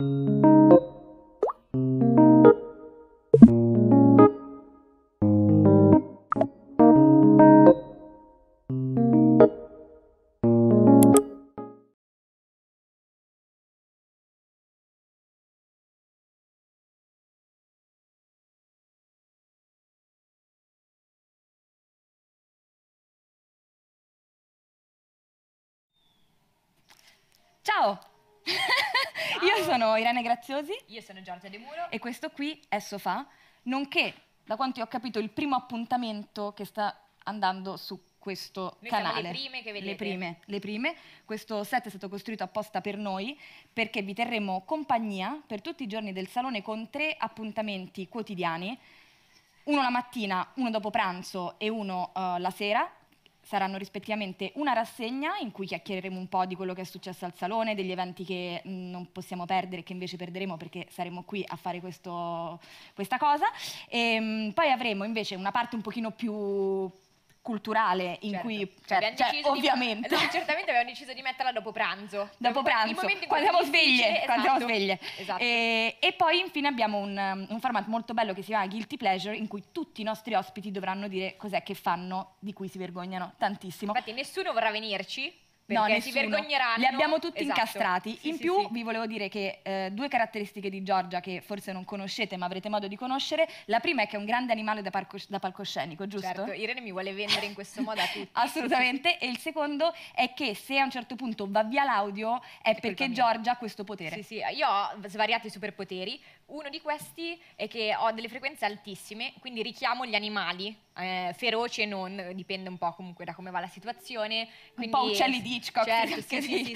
Ciao! Ciao. Io sono Irene Graziosi. Io sono Giorgia De Muro. E questo qui è Sofà, nonché, da quanto ho capito, il primo appuntamento che sta andando su questo canale. Siamo le prime che vedete. Le prime. Questo set è stato costruito apposta per noi, perché vi terremo compagnia per tutti i giorni del salone con 3 appuntamenti quotidiani, uno la mattina, uno dopo pranzo e uno la sera. Saranno rispettivamente una rassegna in cui chiacchiereremo un po' di quello che è successo al salone, degli eventi che non possiamo perdere, che invece perderemo perché saremo qui a fare questa cosa. Poi avremo invece una parte un pochino più culturale in cui, ovviamente, certamente abbiamo deciso di metterla dopo pranzo. Dopo pranzo, quando siamo sveglie. Esatto. E poi infine abbiamo un format molto bello che si chiama Guilty Pleasure, in cui tutti i nostri ospiti dovranno dire cos'è che fanno di cui si vergognano tantissimo. Infatti nessuno vorrà venirci, perché no, si vergogneranno. Li abbiamo tutti esatto. incastrati. In più vi volevo dire che 2 caratteristiche di Giorgia che forse non conoscete ma avrete modo di conoscere. La prima è che è un grande animale da palcoscenico, giusto? Certo, Irene mi vuole vendere in questo modo a tutti. Assolutamente. E il secondo è che se a un certo punto va via l'audio è perché Giorgia ha questo potere. Sì, io ho svariati superpoteri. Uno di questi è che ho delle frequenze altissime, quindi richiamo gli animali, feroci e non, dipende un po' comunque da come va la situazione. Quindi, un po' uccelli di Hitchcock. Certo, sì.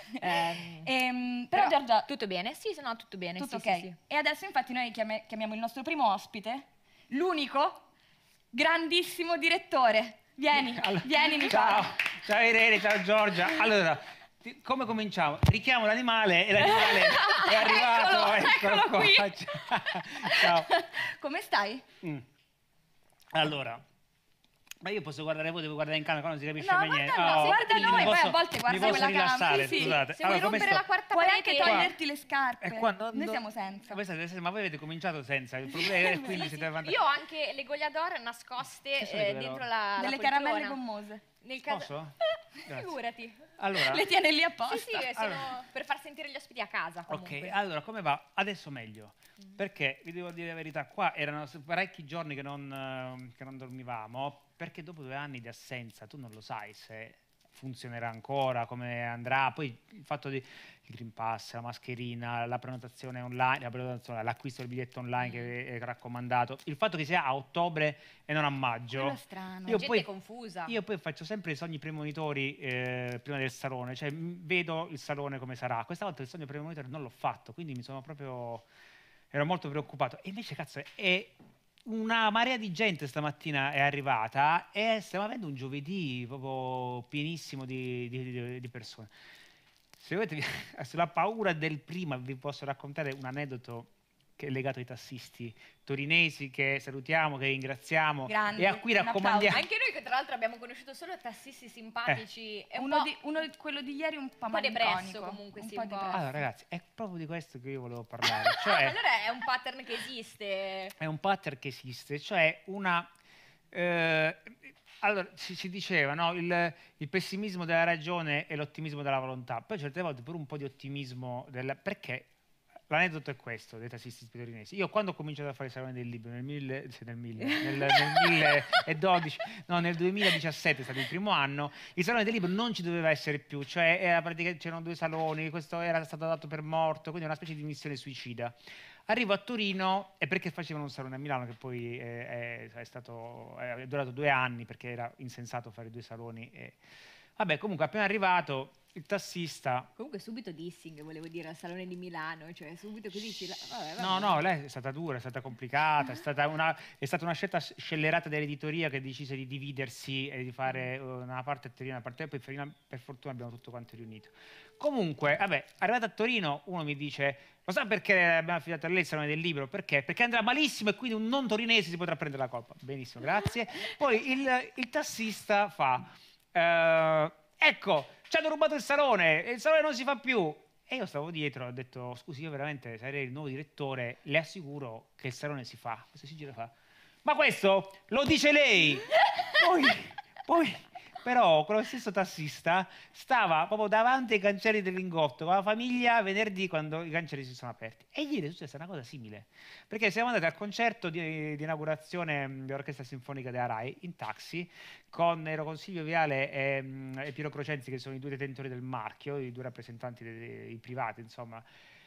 Però Giorgia... Tutto bene? Sì, no, tutto bene. Tutto sì, ok. sì. E adesso infatti noi chiamiamo il nostro primo ospite, l'unico, grandissimo direttore. Vieni Nicola. Ciao Irene, ciao Giorgia. Allora, come cominciamo? Richiamo l'animale e l'animale è arrivato. Eccolo qua. qui. Ciao. Come stai? Allora, ma io posso guardare voi, devo guardare in camera, qua non si capisce mai niente. guarda noi, poi a volte guarda quella quella rilassare, sì. scusate. Se vuoi rompere la quarta puoi parete, anche toglierti le scarpe. Noi siamo senza. Ma voi avete cominciato senza, il problema è quindi siete avanti. Io ho anche le gogliador nascoste dentro la delle caramelle gommose. Nel caso? Figurati. Allora, le tiene lì apposta. Sì, sono per far sentire gli ospiti a casa comunque. Ok, allora come va? Adesso meglio. Perché, vi devo dire la verità, qua erano parecchi giorni che non dormivamo, perché dopo 2 anni di assenza, tu non lo sai se funzionerà ancora, come andrà, poi il fatto di il Green Pass, la mascherina, la prenotazione online, l'acquisto del biglietto online che è raccomandato, il fatto che sia a ottobre e non a maggio. È strano. Io gente confusa. Io poi faccio sempre i sogni premonitori prima del salone, cioè vedo il salone come sarà. Questa volta il sogno premonitore non l'ho fatto, quindi mi sono proprio... ero molto preoccupato. E invece, cazzo, è una marea di gente stamattina è arrivata e stiamo avendo un giovedì proprio pienissimo di persone. Se volete, sulla paura del prima vi posso raccontare un aneddoto che è legato ai tassisti torinesi che salutiamo, che ringraziamo. Grandi, e a cui raccomandiamo. Anche noi che tra l'altro abbiamo conosciuto solo tassisti simpatici. Quello di ieri un po' depresso comunque, un sì, po' un po'. Allora ragazzi, è proprio di questo che io volevo parlare. Cioè, allora è un pattern che esiste. È un pattern che esiste, cioè una... allora, si diceva, no? Il pessimismo della ragione e l'ottimismo della volontà. Poi certe volte pure un po' di ottimismo perché l'aneddoto è questo dei tassisti torinesi. Io quando ho cominciato a fare il Salone del Libro nel 2012, no, nel 2017 è stato il primo anno, il Salone del Libro non ci doveva essere più, cioè c'erano 2 saloni, questo era stato dato per morto, quindi una specie di missione suicida. Arrivo a Torino e perché facevano un salone a Milano che poi è durato 2 anni perché era insensato fare 2 saloni. Vabbè, comunque appena arrivato il tassista... Comunque subito dissing, volevo dire, al Salone di Milano, cioè subito così... Vabbè. No, lei è stata dura, è stata complicata, è stata una scelta scellerata dell'editoria che decise di dividersi e di fare una parte a Torino e una parte a poi per fortuna abbiamo tutto quanto riunito. Comunque, vabbè, arrivato a Torino uno mi dice, lo sa perché abbiamo affidato a lei il Salone del Libro? Perché? Perché andrà malissimo e quindi un non torinese si potrà prendere la colpa. Benissimo, grazie. Poi il tassista fa... ecco, ci hanno rubato il salone non si fa più. E io stavo dietro, ho detto, scusi, io veramente sarei il nuovo direttore, le assicuro che il salone si fa. Questo si gira e fa, ma questo lo dice lei! Poi, però, quello stesso tassista stava proprio davanti ai cancelli del Lingotto con la famiglia venerdì quando i cancelli si sono aperti. E ieri è successa una cosa simile, perché siamo andati al concerto di inaugurazione dell'Orchestra Sinfonica della RAI in taxi, ero con Silvio Viale e Piero Crocenzi, che sono i due detentori del marchio, i due rappresentanti dei privati, insomma,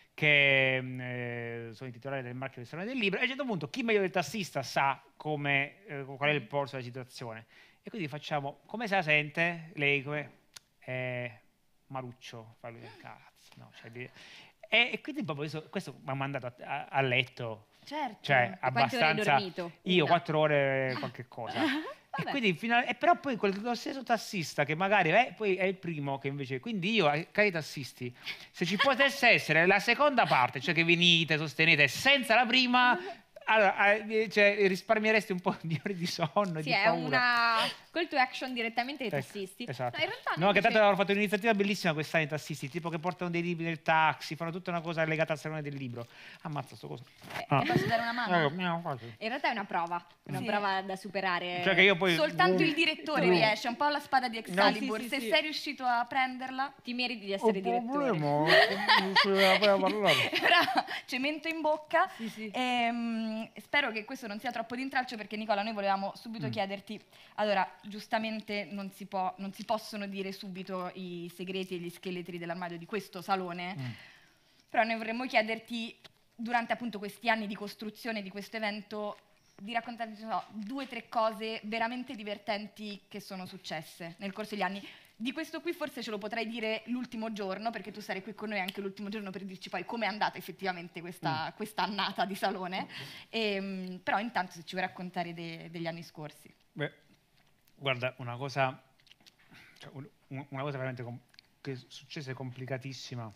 che sono i titolari del marchio del Salone del Libro. E a un certo punto chi meglio del tassista sa qual è il polso della situazione. E quindi facciamo, come se la sente? Lei come? Maruccio, fa lui, cazzo, no, cioè, e quindi proprio questo mi ha mandato a letto, Certo. cioè Quante ore hai abbastanza, dormito? io Una. 4 ore qualche cosa. E Vabbè. quindi però poi lo stesso tassista che magari poi è il primo che invece, quindi io, cari tassisti, se ci potesse essere la seconda parte, cioè che venite, sostenete, senza la prima, allora, cioè, risparmieresti un po' di ore di sonno e Sì, di è paura. una call to action direttamente ai Ecco, tassisti. esatto. No, in realtà No, che tanto invece- avevano fatto un'iniziativa bellissima quest'anno i tassisti, tipo che portano dei libri nel taxi, fanno tutta una cosa legata al salone del libro. Ammazza sto coso. Ti posso dare una mano? in realtà è una Sì. prova da superare. Cioè che io poi Soltanto il direttore riesce, è un po' la spada di Excalibur. Sì, sì, Se sì. sei riuscito a prenderla, Ti meriti di essere direttore. non si doveva poi parlare. ora cemento in bocca. Sì, sì. Spero che questo non sia troppo d'intralcio, perché Nicola, noi volevamo subito chiederti, allora, giustamente non si possono dire subito i segreti e gli scheletri dell'armadio di questo salone, però noi vorremmo chiederti, durante appunto questi anni di costruzione di questo evento, di raccontarci, non so, 2 o 3 cose veramente divertenti che sono successe nel corso degli anni. Di questo qui forse ce lo potrai dire l'ultimo giorno, perché tu sarai qui con noi anche l'ultimo giorno per dirci poi com'è andata effettivamente questa annata di salone. Però intanto se ci vuoi raccontare degli anni scorsi. Beh, guarda, una cosa veramente che è successa, è complicatissima.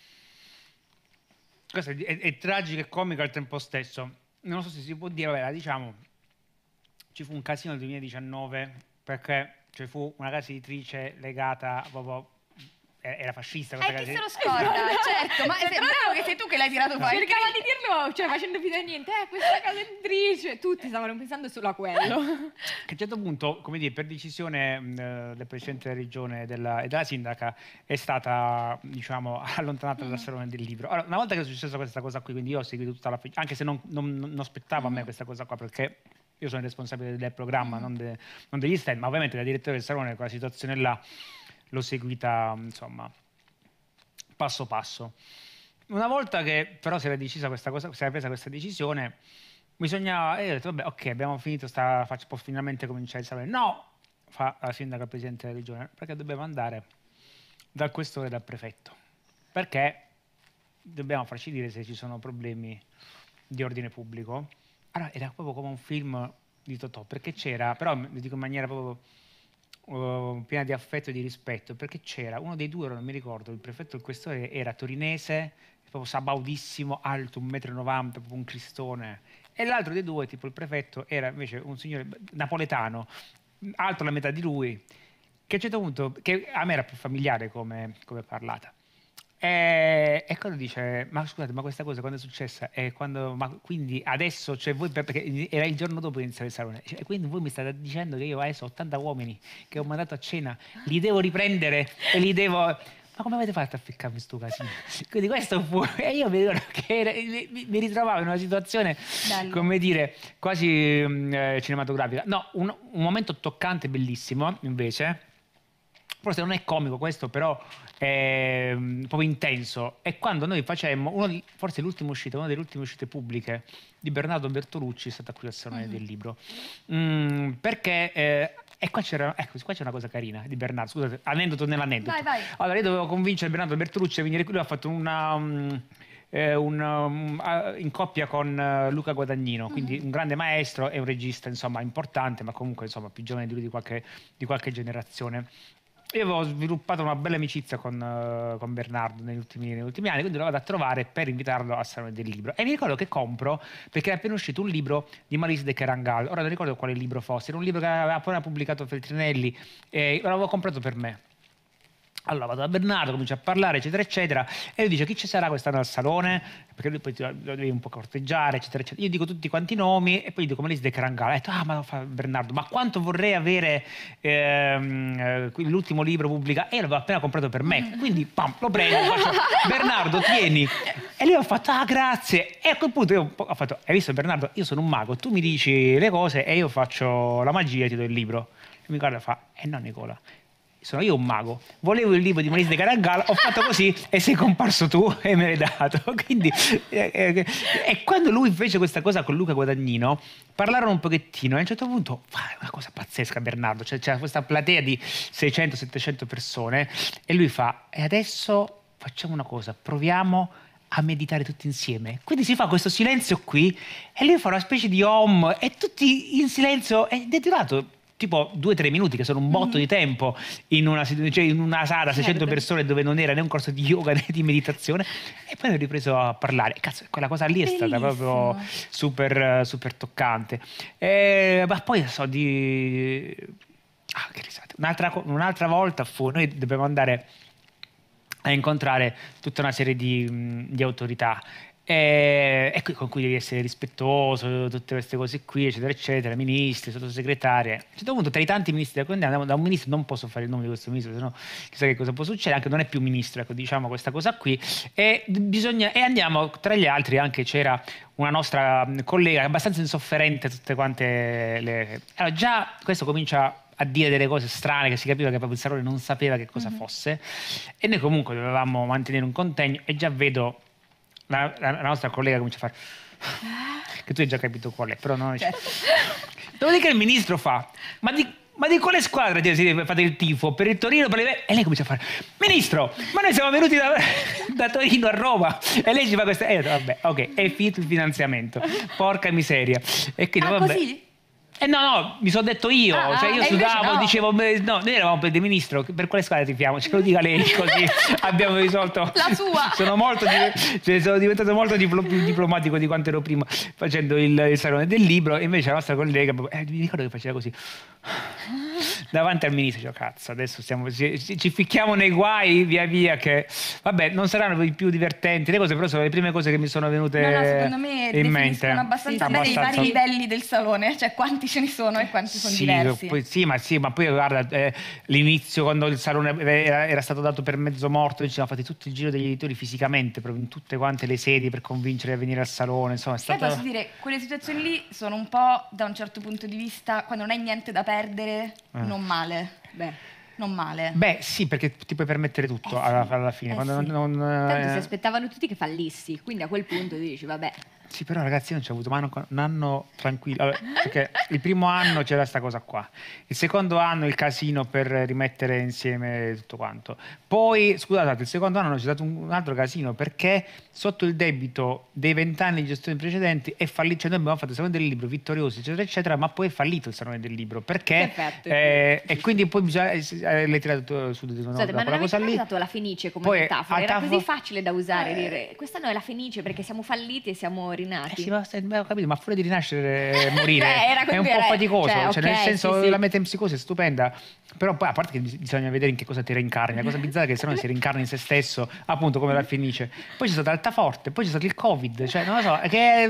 Questa è tragica e comica al tempo stesso. Non so se si può dire, vabbè, la diciamo, ci fu un casino nel 2019 perché ci fu una casa editrice legata proprio, era fascista questa Chi casa se lo editrice. scorda, certo, ma è bravo che sei tu che l'hai tirato fuori. Cercava di dirlo, cioè facendo finta di niente. Questa casa editrice. Tutti stavano pensando solo a quello. Che a un certo punto, come dire, per decisione del presidente della regione e della sindaca, è stata, diciamo, allontanata dal Salone del Libro. Allora, una volta che è successa questa cosa qui, quindi io ho seguito tutta anche se non aspettavo a me questa cosa qua, perché io sono il responsabile del programma, non degli stand, ma ovviamente da direttore del Salone quella situazione là l'ho seguita, insomma, passo passo. Una volta che però si era decisa questa cosa, si era presa questa decisione, bisognava, e io ho detto, vabbè, ok, abbiamo finito, può finalmente cominciare il salone. No, fa la sindaca, il presidente della regione, perché dobbiamo andare dal questore e dal prefetto, perché dobbiamo farci dire se ci sono problemi di ordine pubblico. Allora, era proprio come un film di Totò, perché c'era, però lo dico in maniera proprio piena di affetto e di rispetto, perché c'era uno dei due, non mi ricordo, il prefetto o il questore era torinese, proprio sabaudissimo, alto, 1,90 m, proprio un cristone, e l'altro dei due, tipo il prefetto, era invece un signore napoletano, alto la metà di lui, che a un certo punto, che a me era più familiare come parlata. E quando dice, ma scusate, ma questa cosa quando è successa? Ma quindi adesso, cioè voi, perché era il giorno dopo iniziare il salone, e quindi voi mi state dicendo che io adesso ho 80 uomini che ho mandato a cena, li devo riprendere e li devo... Ma come avete fatto a ficcarmi sto casino? Quindi questo fu... E io mi ricordo che mi ritrovavo in una situazione, Bello. come dire, quasi cinematografica. No, un momento toccante, bellissimo, invece... Forse non è comico questo, però è proprio intenso. È quando noi facemmo, forse l'ultima uscita, una delle ultime uscite pubbliche di Bernardo Bertolucci, è stata qui al Salone del Libro. Perché, e qua c'è una cosa carina di Bernardo, scusate, aneddoto nell'aneddoto. Vai. Allora, io dovevo convincere Bernardo Bertolucci a venire qui, lui ha fatto in coppia con Luca Guadagnino, quindi un grande maestro e un regista, insomma, importante, ma comunque, insomma, più giovane di lui di qualche generazione. Io avevo sviluppato una bella amicizia con Bernardo negli ultimi anni, quindi lo vado a trovare per invitarlo al Salone del Libro. E mi ricordo che compro, perché era appena uscito un libro di Maurice de Kerangal, ora non ricordo quale libro fosse, era un libro che aveva appena pubblicato Feltrinelli, e l'avevo comprato per me. Allora vado da Bernardo, comincio a parlare, eccetera, eccetera, e lui dice: chi ci sarà quest'anno al salone? Perché lui poi lo devi un po' corteggiare, eccetera, eccetera. Io dico tutti quanti i nomi e poi gli dico Melissa De Carangala. Ha detto: ah, ma fa Bernardo, ma quanto vorrei avere l'ultimo libro pubblicato. E io l'avevo appena comprato per me, quindi pam, lo prendo, faccio: Bernardo, tieni. E lì ho fatto: ah, grazie. E a quel punto io ho fatto: hai visto, Bernardo, io sono un mago, tu mi dici le cose e io faccio la magia e ti do il libro. E mi guarda e fa: no, Nicola, sono io un mago, volevo il libro di Melissa De Carangala, ho fatto così e sei comparso tu e me l'hai dato. Quindi, e quando lui fece questa cosa con Luca Guadagnino, parlarono un pochettino e a un certo punto fa una cosa pazzesca Bernardo, cioè c'era questa platea di 600-700 persone e lui fa: e adesso facciamo una cosa, proviamo a meditare tutti insieme. Quindi si fa questo silenzio qui e lui fa una specie di om e tutti in silenzio, ed è durato tipo 2-3 minuti, che sono un botto di tempo in una sala, 600 persone, dove non era né un corso di yoga né di meditazione, e poi ho ripreso a parlare. Cazzo, quella cosa lì è stata proprio super, super toccante. Ma poi so di... Ah, che risate. Un'altra volta noi dobbiamo andare a incontrare tutta una serie di autorità, e con cui devi essere rispettoso, tutte queste cose qui, eccetera, eccetera, ministri, sottosegretari. A un certo punto, tra i tanti ministri andiamo da un ministro, non posso fare il nome di questo ministro, sennò chissà che cosa può succedere, anche non è più ministro, ecco, diciamo questa cosa qui, e andiamo, tra gli altri anche c'era una nostra collega abbastanza insofferente, tutte quante le... Allora, già questo comincia a dire delle cose strane, che si capiva che proprio il Sarone non sapeva che cosa fosse, e noi comunque dovevamo mantenere un contegno, e già vedo la nostra collega comincia a fare che tu hai già capito qual è, però non certo. Dopodiché il ministro fa: ma di quale squadra fate il tifo? Per il Torino? E lei comincia a fare: ministro, ma noi siamo venuti da Torino a Roma. E lei ci fa questa... vabbè, ok, è finito il finanziamento, porca miseria. E quindi, vabbè. Così? No, mi sono detto io, cioè io sudavo, dicevo, no, noi eravamo per il ministro, per quale squadra tifiamo? Ce lo dica lei, così abbiamo risolto. La sua! Sono diventato molto più diplomatico di quanto ero prima facendo il salone del libro, e invece la nostra collega, mi ricordo che faceva così davanti al ministro, cioè, cazzo, adesso ci ficchiamo nei guai via via, che vabbè, non saranno i più divertenti le cose, però sono le prime cose che mi sono venute secondo me in mente. Abbastanza bene i vari livelli del salone, cioè quanti ce ne sono e quanti sono diversi. Ma poi guarda, l'inizio, quando il salone era stato dato per mezzo morto, ci siamo fatti tutto il giro degli editori fisicamente, proprio in tutte quante le sedi, per convincere a venire al salone, insomma è stato... Posso dire, quelle situazioni lì sono un po', da un certo punto di vista, quando non hai niente da perdere, non male. Non male. Beh, sì, perché ti puoi permettere tutto alla fine. Quando Tanto si aspettavano tutti che fallissi, quindi a quel punto dici, vabbè. Sì, però ragazzi, io non ci ho avuto mai un anno tranquillo, perché il primo anno c'era questa cosa qua, il secondo anno il casino per rimettere insieme tutto quanto, poi, scusate, il secondo anno c'è stato un altro casino, perché sotto il debito dei 20 anni di gestione precedenti è fallito, cioè noi abbiamo fatto il salone del libro vittoriosi, eccetera, eccetera, ma poi è fallito il salone del libro, perché... e quindi poi l'hai tirato su di nuovo. Scusate, ma non avete mai usato la Fenice come metafora? Era così facile da usare, dire, quest'anno è la Fenice perché siamo falliti e siamo rinati. Sì, ho capito, ma fuori di rinascere e morire è un po' faticoso, cioè, nel senso, la metempsicosi è stupenda, però poi a parte che bisogna vedere in che cosa ti reincarni, la cosa bizzarra è che se no si reincarna in se stesso, appunto come la Fenice, poi c'è stata Altaforte, poi c'è stato il Covid, cioè non lo so,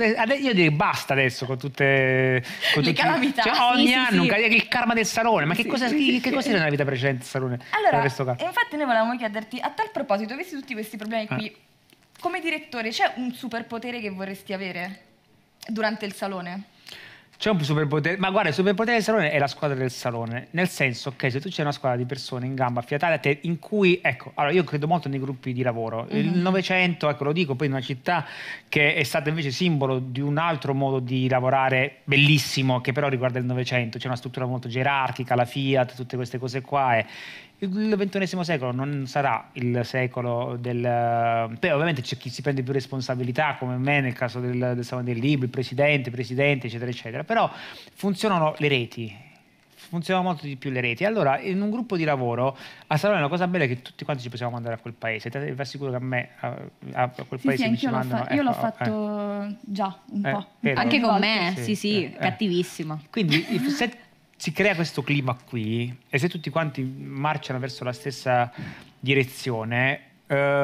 io direi basta adesso con tutte le calamità, cioè, ogni anno il karma del salone, ma che cosa era nella vita precedente il salone? Allora, infatti noi volevamo chiederti, a tal proposito, visti tutti questi problemi qui, come direttore c'è un superpotere che vorresti avere durante il salone? C'è un superpotere, ma guarda, il superpotere del salone è la squadra del salone, nel senso che se tu c'è una squadra di persone in gamba affiatate a te, in cui, ecco, allora io credo molto nei gruppi di lavoro, il Novecento, ecco, lo dico, poi in una città che è stata invece simbolo di un altro modo di lavorare bellissimo, che però riguarda il Novecento, c'è una struttura molto gerarchica, la Fiat, tutte queste cose qua, e il XXI secolo non sarà il secolo del... Beh, ovviamente c'è chi si prende più responsabilità, come me nel caso del Salone del Libro, il presidente, eccetera, eccetera. Però funzionano le reti, funzionano molto di più le reti. Allora, in un gruppo di lavoro, a Salone la cosa bella è che tutti quanti ci possiamo mandare a quel paese. Vi assicuro che a me, a quel paese mi ci mandano... Io l'ho fatto già un po'. Anche con me, sì, cattivissimo. Quindi, se si crea questo clima qui, e se tutti quanti marciano verso la stessa direzione,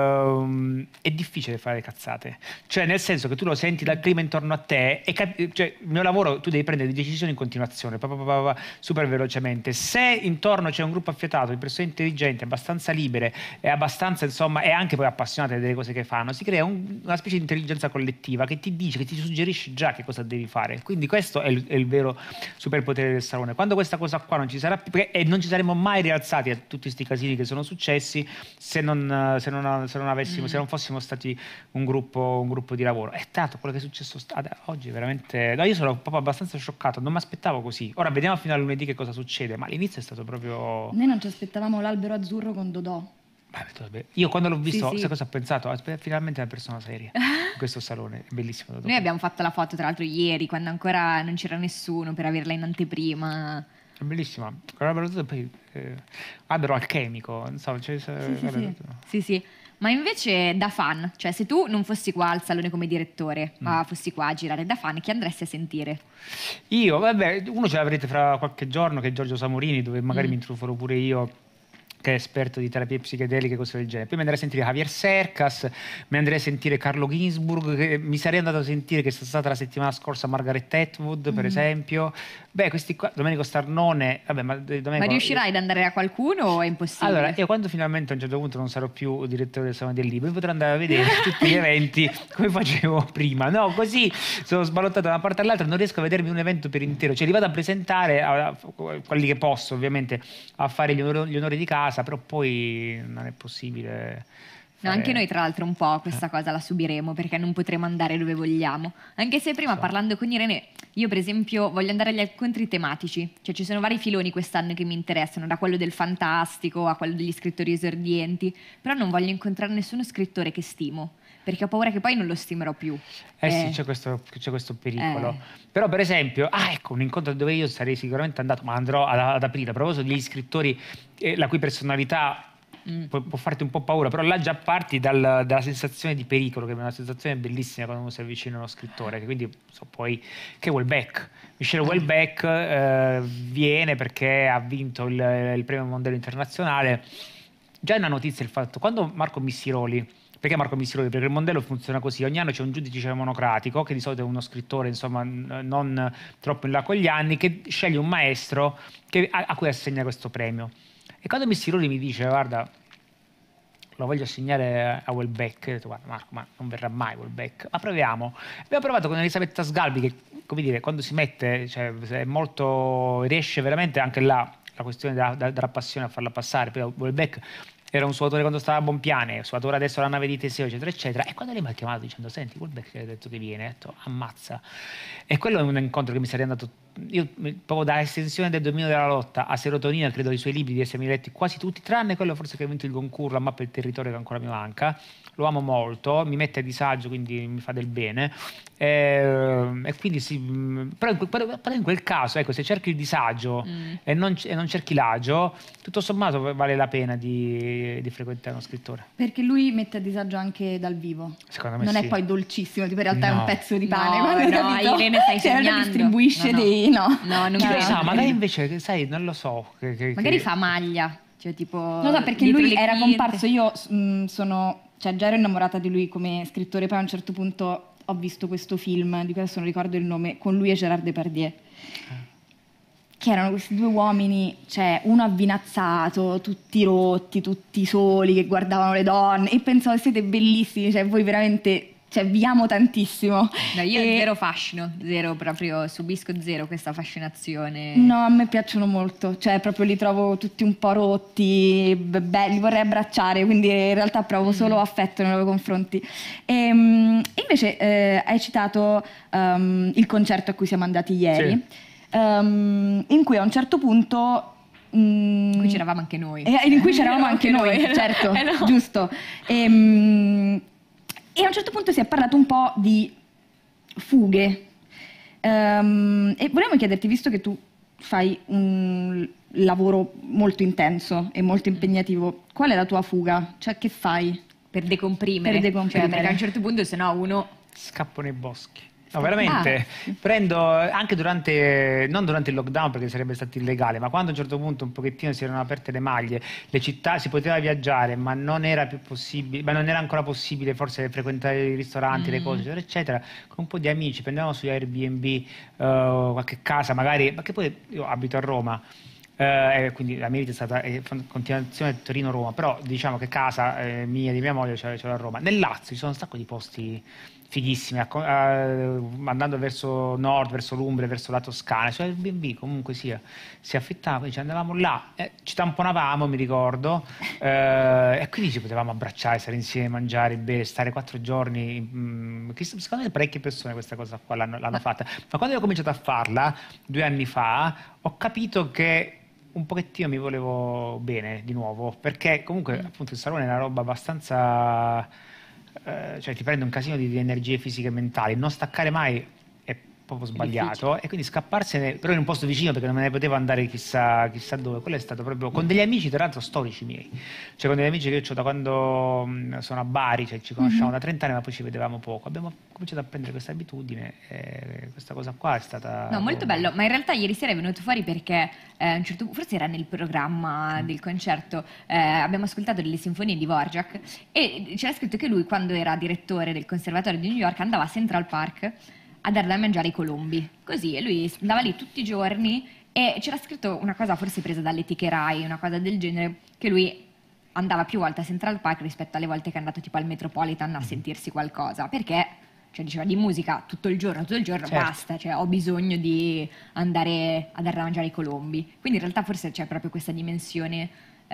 è difficile fare le cazzate, cioè nel senso che tu lo senti dal clima intorno a te e cioè, il mio lavoro tu devi prendere decisioni in continuazione, super velocemente. Se intorno c'è un gruppo affiatato di persone intelligenti, abbastanza libere e abbastanza, insomma, e anche poi appassionate delle cose che fanno, si crea una specie di intelligenza collettiva che ti dice, che ti suggerisce già che cosa devi fare. Quindi questo è il vero superpotere del salone. Quando questa cosa qua non ci sarà più, e non ci saremmo mai rialzati a tutti questi casini che sono successi se non fossimo stati un gruppo di lavoro. È tanto quello che è successo oggi, veramente. No, io sono proprio abbastanza scioccato, non mi aspettavo così. Ora vediamo fino a lunedì che cosa succede, ma all'inizio è stato proprio. Noi non ci aspettavamo l'albero azzurro con Dodò. Io quando l'ho visto, Sì. sai cosa ho pensato? Finalmente una persona seria in questo salone, è bellissimo. Noi abbiamo fatto la foto, tra l'altro, ieri, quando ancora non c'era nessuno, per averla in anteprima. È bellissima. Poi albero alchemico, non so, Sì. Ma invece da fan, cioè se tu non fossi qua al salone come direttore, ma fossi qua a girare da fan, chi andresti a sentire? Io, vabbè, uno ce l'avrete fra qualche giorno, che è Giorgio Samorini, dove magari mi intrufolò pure io, che è esperto di terapie psichedeliche e cose del genere. Poi mi andrei a sentire Javier Cercas, mi andrei a sentire Carlo Ginzburg, che mi sarei andato a sentire, che è stata la settimana scorsa Margaret Atwood, per esempio. Beh, questi qua, Domenico Starnone, vabbè, ma Domenico, Ma riuscirai ad andare a qualcuno o è impossibile? Allora, io quando finalmente a un certo punto non sarò più direttore del Salone del Libro, potrò andare a vedere tutti gli eventi come facevo prima. No, così sono sballottato da una parte all'altra, non riesco a vedermi un evento per intero. Cioè li vado a presentare, a quelli che posso ovviamente, a fare gli onori di casa, però poi non è possibile. No, anche noi tra l'altro un po' questa cosa la subiremo perché non potremo andare dove vogliamo. Anche se prima parlando con Irene, io per esempio voglio andare agli incontri tematici, cioè ci sono vari filoni quest'anno che mi interessano, da quello del fantastico a quello degli scrittori esordienti, però non voglio incontrare nessuno scrittore che stimo, perché ho paura che poi non lo stimerò più. Sì, c'è questo pericolo. Però per esempio, ecco, un incontro dove io sarei sicuramente andato, ma andrò ad aprile, a proposito degli scrittori la cui personalità può farti un po' paura, però là già parti dalla sensazione di pericolo, che è una sensazione bellissima quando uno si avvicina a uno scrittore, che quindi poi che Houellebecq. Michel Houellebecq viene perché ha vinto il premio Mondello internazionale. Già è una notizia il fatto, quando Marco Missiroli, perché Marco Missiroli? Perché il Mondello funziona così, ogni anno c'è un giudice monocratico, che di solito è uno scrittore, insomma, non troppo in là con gli anni, che sceglie un maestro a cui assegna questo premio. E quando Missiroli mi dice, guarda, lo voglio assegnare a Houellebecq, ho detto, guarda Marco, ma non verrà mai Houellebecq, ma proviamo. Abbiamo provato con Elisabetta Sgalbi, che, come dire, quando si mette, cioè, è molto, riesce veramente anche là, la questione della passione a farla passare. Poi Houellebecq era un suo autore quando stava a Bompiane, suo autore adesso La nave di Teseo, eccetera, eccetera. E quando lei mi ha chiamato dicendo, senti, Houellebecq ha detto che viene, ho detto, ammazza. E quello è un incontro che mi sarei andato, io proprio da Estensione del dominio della lotta a Serotonina, credo i suoi libri di essermi letti quasi tutti, tranne quello forse che ha vinto il concorso, la mappa del territorio, che ancora mi manca. Lo amo molto, mi mette a disagio, quindi mi fa del bene. E quindi sì, però in quel caso, ecco, se cerchi il disagio e non cerchi l'agio, tutto sommato vale la pena di frequentare uno scrittore. Perché lui mette a disagio anche dal vivo. Secondo me non sì. è poi dolcissimo, tipo in realtà è No. un pezzo di pane. No, quando no, capito? Irene, stai Cioè, sognando. distribuisce No, no. dei... No, No, non Chi lo credo. sa, magari invece, sai, non lo so. Magari fa maglia, cioè tipo... Non so, perché dietro lui le era quinte. comparso, io cioè già ero innamorata di lui come scrittore, poi a un certo punto ho visto questo film, di cui adesso non ricordo il nome, con lui e Gérard Depardieu, che erano questi due uomini, cioè uno avvinazzato, tutti rotti, tutti soli, che guardavano le donne, e pensavo, siete bellissimi, cioè voi veramente... Cioè, vi amo tantissimo. No, io zero fascino, zero proprio, subisco zero questa fascinazione. No, a me piacciono molto, cioè proprio li trovo tutti un po' rotti, li vorrei abbracciare, quindi in realtà provo solo affetto nei loro confronti. E invece hai citato il concerto a cui siamo andati ieri, in cui a un certo punto... in cui c'eravamo anche noi. In cui c'eravamo anche noi, certo, no. giusto. E a un certo punto si è parlato un po' di fughe. E volevamo chiederti, visto che tu fai un lavoro molto intenso e molto impegnativo, qual è la tua fuga? Cioè, che fai? Per decomprimere. Per decomprimere. Cioè, perché a un certo punto, se no, uno... Scappo nei boschi. No, veramente, prendo anche non durante il lockdown perché sarebbe stato illegale, ma quando a un certo punto un pochettino si erano aperte le maglie, le città si poteva viaggiare, ma non era più possibile, ma non era ancora possibile forse frequentare i ristoranti, le cose, eccetera, eccetera, con un po' di amici, prendevamo su Airbnb qualche casa, magari, ma che poi io abito a Roma. Quindi la mia vita è stata continuazione Torino-Roma, però diciamo che casa mia di mia moglie c'era a Roma. Nel Lazio ci sono un sacco di posti fighissimi, andando verso nord, verso l'Umbria, verso la Toscana, cioè Airbnb comunque sia, si affittava, ci andavamo là, ci tamponavamo, mi ricordo, e quindi ci potevamo abbracciare, stare insieme, mangiare, bere, stare 4 giorni. Secondo me parecchie persone questa cosa qua l'hanno fatta, ma quando io ho cominciato a farla 2 anni fa, ho capito che un pochettino mi volevo bene di nuovo, perché comunque appunto il salone è una roba abbastanza, cioè ti prende un casino di energie fisiche e mentali, non staccare mai è proprio sbagliato, e quindi scapparsene, però in un posto vicino perché non me ne potevo andare chissà dove, quello è stato proprio, con degli amici tra l'altro storici miei, cioè con degli amici che io ho da quando sono a Bari, cioè ci conosciamo da 30 anni ma poi ci vedevamo poco, abbiamo cominciato a prendere questa abitudine e questa cosa qua è stata... No, molto bello, ma in realtà ieri sera è venuto fuori perché un certo, forse era nel programma del concerto, abbiamo ascoltato delle sinfonie di Dvorak e c'era scritto che lui quando era direttore del Conservatorio di New York andava a Central Park a dare da mangiare ai colombi, così, e lui andava lì tutti i giorni e c'era scritto una cosa forse presa dall'Eticherai, una cosa del genere, che lui andava più volte a Central Park rispetto alle volte che è andato tipo al Metropolitan a sentirsi qualcosa, perché... Cioè diceva di musica tutto il giorno, certo. Basta, cioè ho bisogno di andare a dare da mangiare ai colombi. Quindi in realtà forse c'è proprio questa dimensione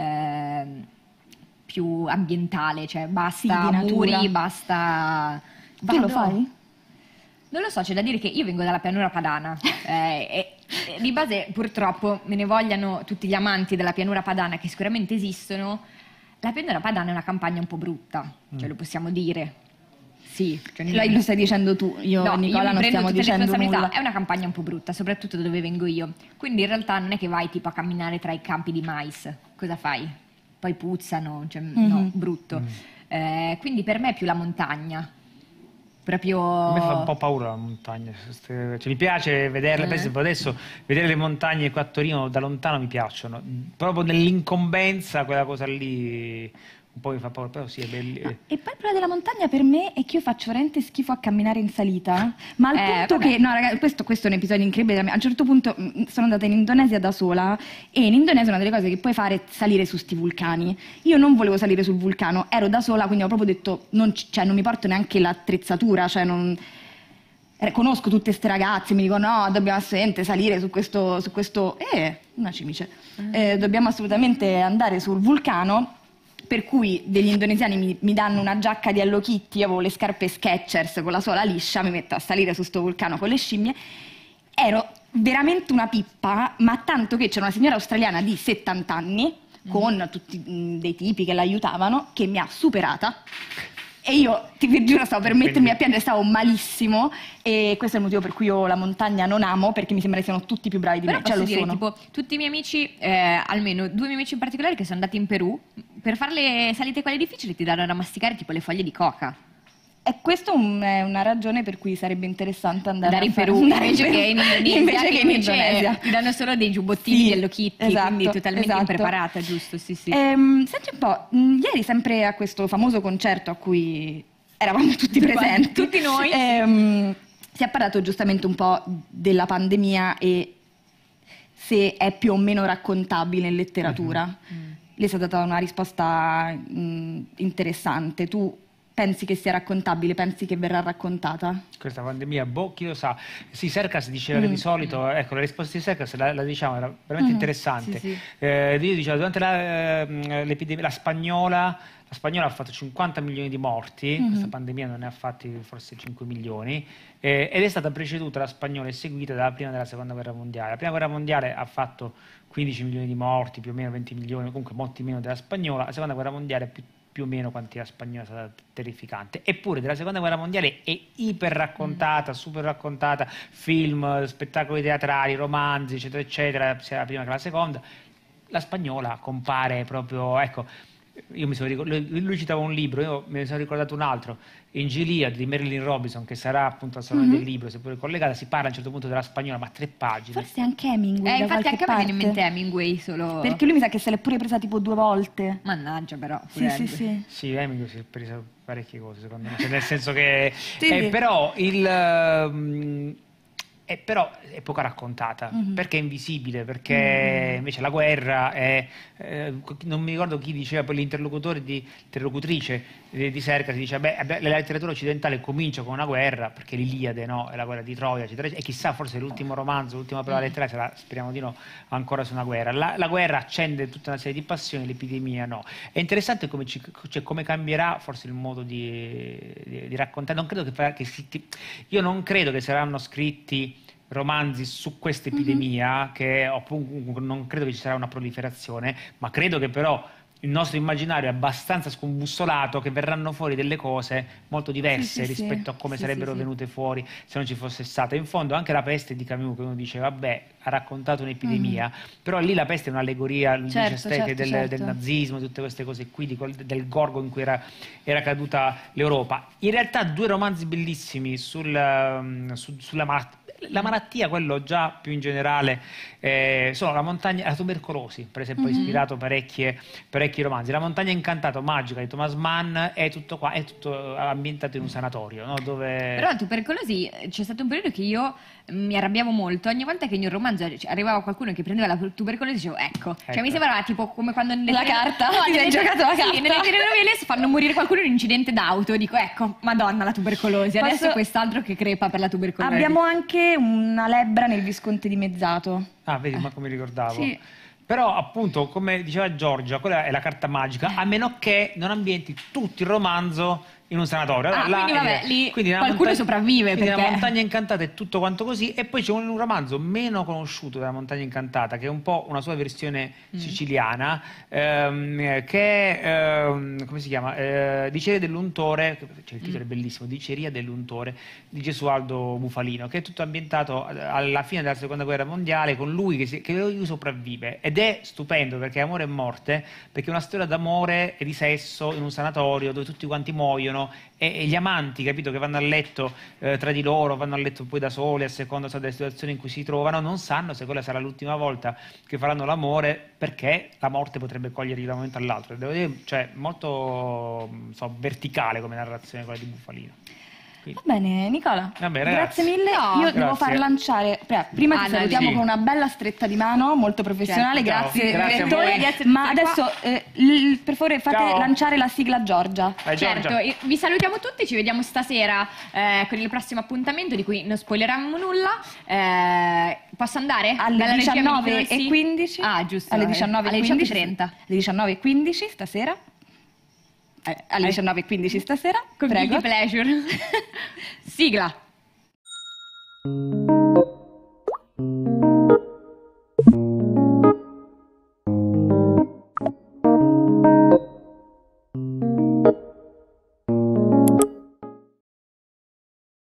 più ambientale, cioè basta muri, basta... Tu lo fai? Non lo so, c'è da dire che io vengo dalla pianura padana e di base purtroppo me ne vogliano tutti gli amanti della pianura padana che sicuramente esistono. La pianura padana è una campagna un po' brutta, cioè lo possiamo dire. Sì, cioè, lo stai dicendo tu, io e Nicola non stiamo dicendo nulla. È una campagna un po' brutta, soprattutto da dove vengo io. Quindi in realtà non è che vai tipo a camminare tra i campi di mais. Cosa fai? Poi puzzano, cioè, no, brutto. Quindi per me è più la montagna. Proprio... A me fa un po' paura la montagna, cioè, mi piace vederle, per esempio adesso vedere le montagne qua a Torino da lontano mi piacciono, proprio nell'incombenza quella cosa lì un po' mi fa paura, però sì è bellissimo. E poi il problema della montagna per me è che io faccio veramente schifo a camminare in salita, ma al punto che, no ragazzi, questo è un episodio incredibile, a un certo punto sono andata in Indonesia da sola e in Indonesia una delle cose che puoi fare è salire su sti vulcani. Io non volevo salire sul vulcano, ero da sola, quindi ho proprio detto, non mi porto neanche l'attrezzatura, cioè non... Conosco tutte queste ragazze, mi dicono no, dobbiamo assolutamente salire su questo una cimice, dobbiamo assolutamente andare sul vulcano. Per cui degli indonesiani mi danno una giacca di Hello Kitty, io avevo le scarpe Skechers con la suola liscia, mi metto a salire su sto vulcano con le scimmie. Ero veramente una pippa, ma tanto che c'era una signora australiana di 70 anni, con tutti dei tipi che l'aiutavano, che mi ha superata. E io, ti giuro, stavo per mettermi a piangere, stavo malissimo, e questo è il motivo per cui io la montagna non amo, perché mi sembra che siano tutti più bravi di me. Però posso dire, tipo, tutti i miei amici, almeno 2 miei amici in particolare che sono andati in Perù, per fare le salite quelle difficili ti danno da masticare tipo le foglie di coca. E questa è una ragione per cui sarebbe interessante andare in Perù invece che in Indonesia. Ti danno solo dei giubbottini di Hello Kitty, quindi totalmente impreparata, giusto? Sì, sì. Senti un po', ieri sempre a questo famoso concerto a cui eravamo tutti presenti, tutti noi, si è parlato giustamente un po' della pandemia e se è più o meno raccontabile in letteratura. Lei è data una risposta interessante. Tu pensi che sia raccontabile? Pensi che verrà raccontata? Questa pandemia, chi lo sa. Sì, Sercas diceva che di solito, ecco, la risposta di Sercas la diciamo, era veramente interessante. Sì, sì. Io dicevo, durante l'epidemia, la spagnola ha fatto 50 milioni di morti, questa pandemia non ne ha fatti forse 5 milioni, ed è stata preceduta la spagnola e seguita dalla prima e della seconda guerra mondiale. La prima guerra mondiale ha fatto 15 milioni di morti, più o meno 20 milioni, comunque molti meno della spagnola. La seconda guerra mondiale più o meno quanti la spagnola è stata terrificante. Eppure della seconda guerra mondiale è iper raccontata, super raccontata, film, spettacoli teatrali, romanzi, eccetera, eccetera, sia la prima che la seconda. La spagnola compare proprio, ecco, io mi sono lui citava un libro, io mi sono ricordato un altro, in Gilead di Marilyn Robinson, che sarà appunto al Salone del Libro, seppure collegata, si parla a un certo punto della spagnola, ma 3 pagine. Forse anche Hemingway da infatti qualche anche a me parte. viene in mente Hemingway solo... Perché lui mi sa che se l'è pure presa tipo 2 volte. Mannaggia però. Sì, sì, sì. Sì, Hemingway si è preso parecchie cose, secondo me. Cioè, nel senso che... Sì, sì. Però però è poco raccontata, perché è invisibile, perché invece la guerra è... non mi ricordo chi diceva, poi l'interlocutrice di Sercas dice, beh, la letteratura occidentale comincia con una guerra, perché l'Iliade, no? È la guerra di Troia, eccetera, e chissà, forse l'ultimo romanzo, l'ultima prova letteraria, speriamo di no, ancora su una guerra. La guerra accende tutta una serie di passioni, l'epidemia no. È interessante come cambierà forse il modo di raccontare. Non credo io non credo che saranno scritti romanzi su questa epidemia, non credo che ci sarà una proliferazione, ma credo che però il nostro immaginario è abbastanza scombussolato che verranno fuori delle cose molto diverse rispetto a come sarebbero venute fuori se non ci fosse stata. In fondo anche la peste di Camus, che uno dice vabbè, ha raccontato un'epidemia, però lì la peste è un'allegoria del nazismo, di tutte queste cose qui, del gorgo in cui era caduta l'Europa. In realtà 2 romanzi bellissimi sulla malattia, quello già più in generale, sono la tubercolosi, per esempio, ha ispirato parecchi romanzi. La montagna incantata magica di Thomas Mann è tutto ambientato in un sanatorio, no? Dove... Però la tubercolosi, c'è stato un periodo che io mi arrabbiavo molto ogni volta che in un romanzo arrivava qualcuno che prendeva la tubercolosi, dicevo ecco. Cioè mi sembrava tipo come quando la carta, ti sei giocato la carta. Sì, nelle telenovele fanno morire qualcuno in un incidente d'auto, dico ecco, madonna la tubercolosi, adesso quest'altro che crepa per la tubercolosi. Abbiamo anche una lebbra nel Visconte di Mezzato. Ah, vedi, ma come ricordavo. Sì. Però appunto, come diceva Giorgia, quella è la carta magica, a meno che non ambienti tutto il romanzo in un sanatorio. Quindi vabbè, lì qualcuno sopravvive, quindi perché... la montagna incantata è tutto quanto così, e poi c'è un romanzo meno conosciuto della montagna incantata, che è un po' una sua versione siciliana, che è, come si chiama? Diceria dell'Untore, cioè il titolo è bellissimo, Diceria dell'Untore, di Gesualdo Bufalino, che è tutto ambientato alla fine della seconda guerra mondiale, con lui che lui sopravvive, ed è stupendo perché è amore e morte, perché è una storia d'amore e di sesso in un sanatorio dove tutti quanti muoiono, e gli amanti, capito, che vanno a letto tra di loro, vanno a letto poi da soli a seconda delle situazioni in cui si trovano, non sanno se quella sarà l'ultima volta che faranno l'amore, perché la morte potrebbe coglierli da un momento all'altro. Devo dire, cioè, molto verticale come narrazione quella di Bufalino. Va bene, Nicola. Vabbè, grazie ragazzi. mille. Io devo far lanciare. Prima ti salutiamo con una bella stretta di mano, molto professionale. Certo. Grazie, Grazie a direttore. voi. Ma adesso, per favore, fate lanciare la sigla Giorgia. Certo, vi salutiamo tutti, ci vediamo stasera con il prossimo appuntamento di cui non spoileriamo nulla. Posso andare? Alle 19:15. Ah, giusto. Alle 19:30. Alle 19:15 stasera. Alle 19:15 stasera. Con prego. Guilty Pleasure. Sigla.